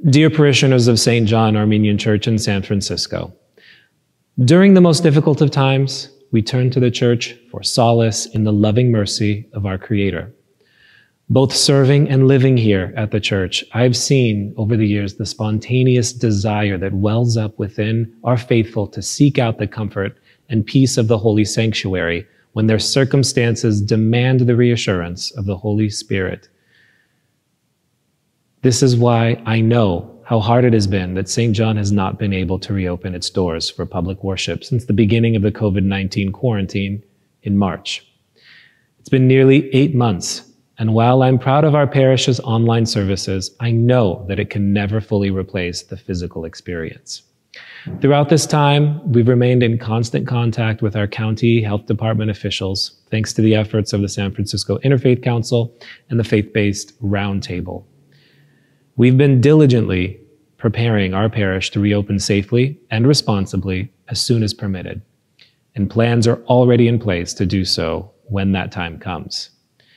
Dear parishioners of St. John Armenian Church in San Francisco, during the most difficult of times, we turn to the Church for solace in the loving mercy of our Creator. Both serving and living here at the Church, I've seen over the years the spontaneous desire that wells up within our faithful to seek out the comfort and peace of the Holy Sanctuary when their circumstances demand the reassurance of the Holy Spirit. This is why I know how hard it has been that St. John has not been able to reopen its doors for public worship since the beginning of the COVID-19 quarantine in March. It's been nearly 8 months, and while I'm proud of our parish's online services, I know that it can never fully replace the physical experience. Throughout this time, we've remained in constant contact with our county health department officials, thanks to the efforts of the San Francisco Interfaith Council and the Faith-Based Roundtable. We've been diligently preparing our parish to reopen safely and responsibly as soon as permitted, and plans are already in place to do so when that time comes.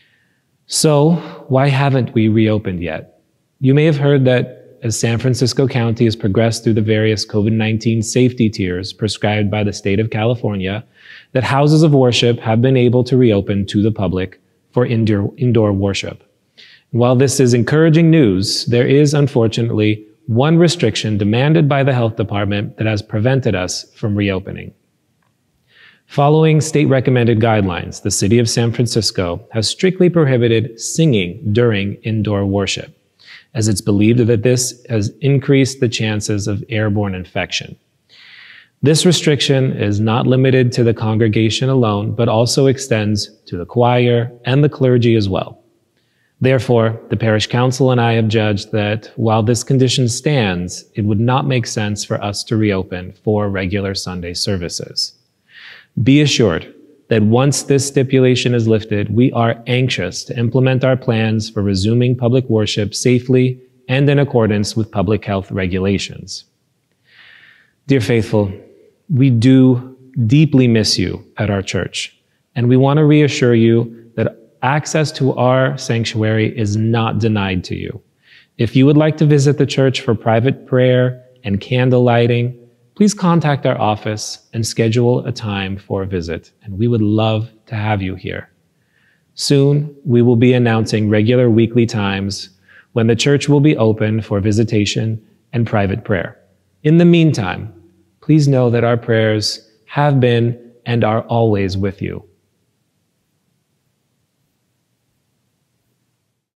So, why haven't we reopened yet? You may have heard that as San Francisco County has progressed through the various COVID-19 safety tiers prescribed by the state of California, that houses of worship have been able to reopen to the public for indoor worship. While this is encouraging news, there is unfortunately one restriction demanded by the health department that has prevented us from reopening. Following state-recommended guidelines, the city of San Francisco has strictly prohibited singing during indoor worship, as it's believed that this has increased the chances of airborne infection. This restriction is not limited to the congregation alone, but also extends to the choir and the clergy as well. Therefore, the parish council and I have judged that while this condition stands, it would not make sense for us to reopen for regular Sunday services. Be assured that once this stipulation is lifted, we are anxious to implement our plans for resuming public worship safely and in accordance with public health regulations. Dear faithful, we do deeply miss you at our church, and we want to reassure you that access to our sanctuary is not denied to you. If you would like to visit the church for private prayer and candle lighting, please contact our office and schedule a time for a visit, and we would love to have you here. Soon, we will be announcing regular weekly times when the church will be open for visitation and private prayer. In the meantime, please know that our prayers have been and are always with you.